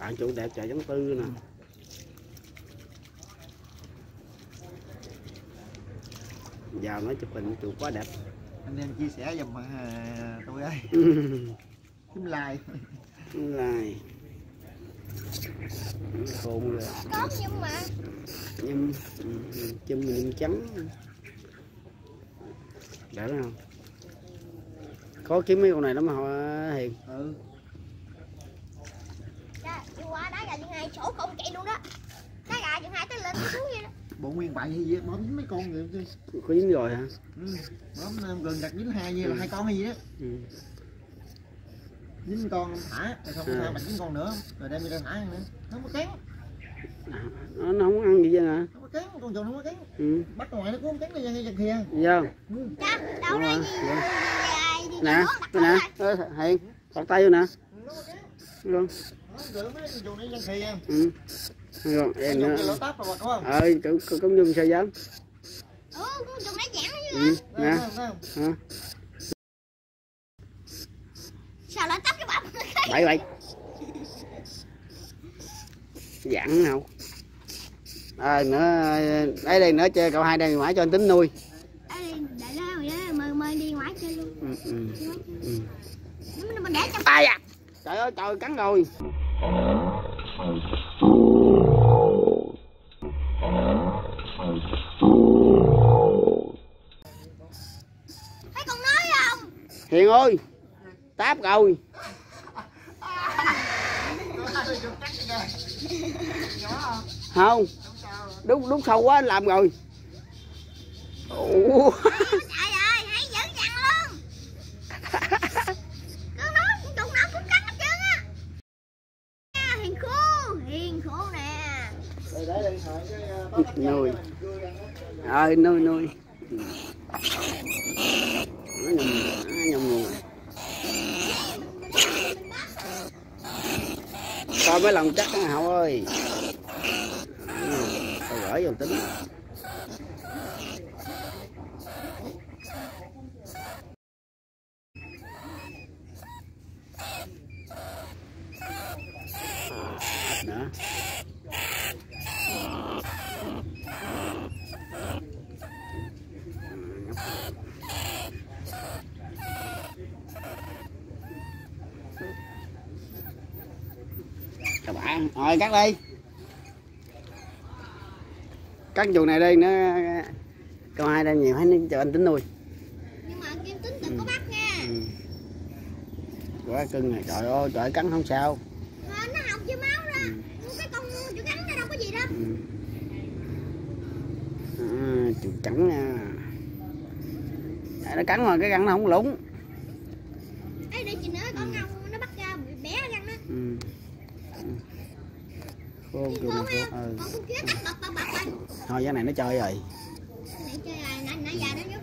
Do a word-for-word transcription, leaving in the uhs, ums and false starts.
bạn chủ đẹp chợ Giống Tư nè. Giờ mới chụp hình chuột quá đẹp. Anh em chia sẻ giùm à, tôi ơi. Kiếm like. Kiếm like. Khôn rồi. Có nhưng mà. Nhưng chum mình trắng. Để đó không? Có kiếm mấy con này lắm mà họ Hiền. Ừ. Dạ, đi qua đá gà chừng hai sổ không chạy luôn đó. Đá gà chừng hai tới lên tới xuống vậy đó. Bộ nguyên bậy hay gì bấm dính mấy con rồi. Có dính rồi hả? Ừ. Bấm gần đặt dính hai như là ừ. hai con hay gì đó. Ừ. Dính con thả, rồi xong rồi đặt dính con nữa, rồi đem đi ra thả nữa. Nó không có cắn. Nó, nó không ăn gì vậy hả? Không có cắn, con chuột không có cắn. Ừ. Bắt ngoài nó cũng không cắn đi ra chân kia. Dạ. Ừ. Cha, đâu ra gì? Nè, nè, Hiền, tọt tay vô nè. Luôn. Rồi mấy con chuột này chân kia. Ừ. Rồi, em nữa. Ờ, cũng cũng dùng sao dám. Ừ, con chuột này chạm nó chứ. Ừ, nè. Hả? Sao lại tắt cái bắp? Bậy bậy. Dặn nào. À, nữa lấy đây nữa chơi cậu hai đây ngoại cho anh Tính nuôi. Để đó rồi đó, mời mời đi ngoại chơi luôn. Ừ, ừ. Ừ. Mình để trong. Ai à. Trời ơi trời cắn rồi. Thấy con nói không? Hiền ơi. Táp rồi. Không. Đúng đúng sâu quá anh làm rồi. Ủa. Trời ơi, hãy dữ dằn luôn. Con nói con chuột nào cũng cắn hết trơn á. Hiền khô, hiền khô nè. Nuôi. Ơi nuôi nuôi. Nó nhầm, nó nhầm nguồn. Coi mấy lần chắc hả Hậu ơi. Tôi gửi vô Tính. Nữa. Các bạn, rồi cắt đi. Cắt chuột này đi, nó câu hai đang nhiều hết nó cho anh Tính nuôi. Nhưng mà Kim Tính đừng ừ. có bắt nha. Ừ. Quá cưng này, trời ơi, trời cắn không sao. À, nó học chưa máu ra. Ừ. Cái con chuột cắn nó đâu có gì đâu. Ừ. À, chuột trắng nha. À, nó cắn mà cái răng nó không lủng. Ê, đây chị nữa con ngông nó bắt ra bé răng đó. Ừ. Khô chuột này khô. Ừ. Con kia cắt bập bập bập. Thôi cái này nó chơi rồi. Cái này chơi rồi, nãy nãy giờ nó